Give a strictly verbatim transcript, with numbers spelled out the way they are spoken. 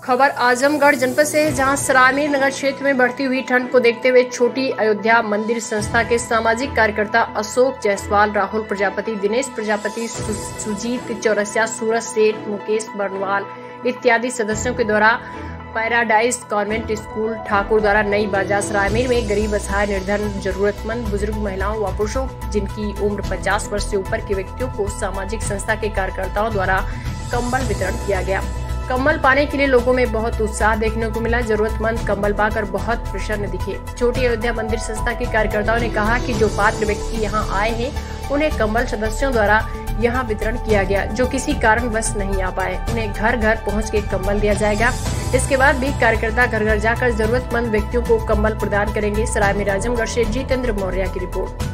खबर आजमगढ़ जनपद से है, जहां सरायमीर नगर क्षेत्र में बढ़ती हुई ठंड को देखते हुए छोटी अयोध्या मंदिर संस्था के सामाजिक कार्यकर्ता अशोक जायसवाल, राहुल प्रजापति, दिनेश प्रजापति, सु, सुजीत चौरसिया, सूरज सेठ, मुकेश बर्नवाल इत्यादि सदस्यों के द्वारा पैराडाइज कॉन्वेंट स्कूल ठाकुर द्वारा नई बाजार सरायमीर में गरीब, असहाय, निर्धन, जरूरतमंद, बुजुर्ग, महिलाओं व पुरुषों जिनकी उम्र पचास वर्ष से ऊपर के व्यक्तियों को सामाजिक संस्था के कार्यकर्ताओं द्वारा कंबल वितरण किया गया। कंबल पाने के लिए लोगों में बहुत उत्साह देखने को मिला। जरूरतमंद कंबल पाकर बहुत प्रसन्न दिखे। छोटी अयोध्या मंदिर संस्था के कार्यकर्ताओं ने कहा कि जो पात्र व्यक्ति यहां आए हैं उन्हें कंबल सदस्यों द्वारा यहां वितरण किया गया। जो किसी कारणवश नहीं आ पाए उन्हें घर घर पहुंच के कंबल दिया जाएगा। इसके बाद भी कार्यकर्ता घर घर जाकर जरूरतमंद व्यक्तियों को कंबल प्रदान करेंगे। सरायमीर आजमगढ़ से जितेंद्र मौर्य की रिपोर्ट।